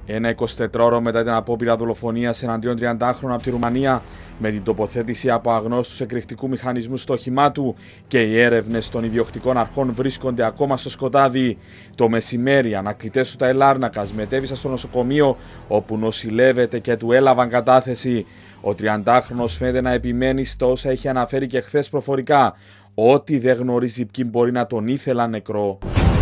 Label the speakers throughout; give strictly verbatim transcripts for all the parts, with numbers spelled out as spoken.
Speaker 1: Ένα εικοσιτετράωρο μετά την απόπειρα δολοφονίας εναντίον τριαντάχρονου από τη Ρουμανία, με την τοποθέτηση από αγνώστους εκρηκτικού μηχανισμού στο όχημά του και οι έρευνες των ιδιοκτικών αρχών βρίσκονται ακόμα στο σκοτάδι. Το μεσημέρι, ανακριτές του Ταελάρνακας μετέβησαν στο νοσοκομείο, όπου νοσηλεύεται και του έλαβαν κατάθεση. Ο τριαντάχρονος φαίνεται να επιμένει στο όσα είχε αναφέρει και χθες προφορικά, ότι δεν γνωρίζει ποιοι μπορεί να τον ήθελαν νεκρό.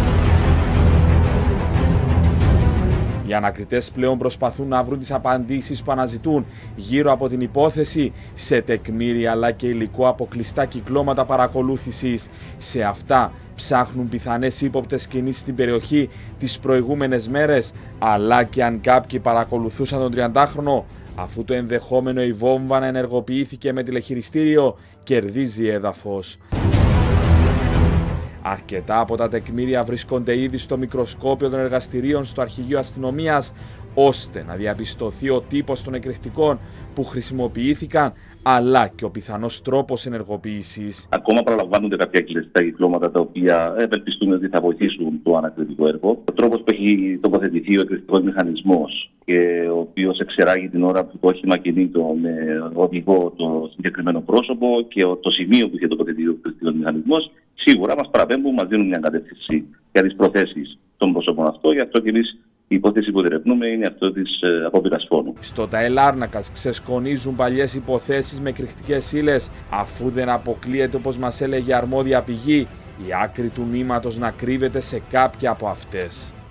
Speaker 1: Οι ανακριτές πλέον προσπαθούν να βρουν τις απαντήσεις που αναζητούν γύρω από την υπόθεση σε τεκμήρια αλλά και υλικό από κλειστά κυκλώματα παρακολούθησης. Σε αυτά ψάχνουν πιθανές ύποπτες κινήσεις στην περιοχή τις προηγούμενες μέρες, αλλά και αν κάποιοι παρακολουθούσαν τον τριαντάχρονο, αφού το ενδεχόμενο η βόμβα να ενεργοποιήθηκε με τηλεχειριστήριο κερδίζει έδαφος. Αρκετά από τα τεκμήρια βρίσκονται ήδη στο μικροσκόπιο των εργαστηρίων στο Αρχηγείο Αστυνομίας, ώστε να διαπιστωθεί ο τύπος των εκρηκτικών που χρησιμοποιήθηκαν, αλλά και ο πιθανός τρόπος ενεργοποίησης.
Speaker 2: Ακόμα παραλαμβάνονται κάποια κλειστά κυκλώματα τα οποία ευελπιστούμε ότι θα βοηθήσουν το ανακριτικό έργο. Ο τρόπος που έχει τοποθετηθεί ο εκρηκτικός μηχανισμός και ο οποίος εξεράγει την ώρα που το όχημα κινείται με οδηγό το συγκεκριμένο πρόσωπο και το σημείο που είχε τοποθετηθεί ο εκρηκτικός μηχανισμός, σίγουρα μας παραπέμπουν, μας δίνουν μια κατεύθυνση για τις προθέσεις των πρόσωπων αυτό. Γι' αυτό και εμείς η υπόθεση που διερευνούμε είναι αυτό της ε, απόπειρας φόνου.
Speaker 1: Στο Ταελάρνακας ξεσκονίζουν παλιές υποθέσεις με εκρηκτικές ύλες, αφού δεν αποκλείεται, όπως μας έλεγε αρμόδια πηγή, η άκρη του νήματος να κρύβεται σε κάποια από αυτές.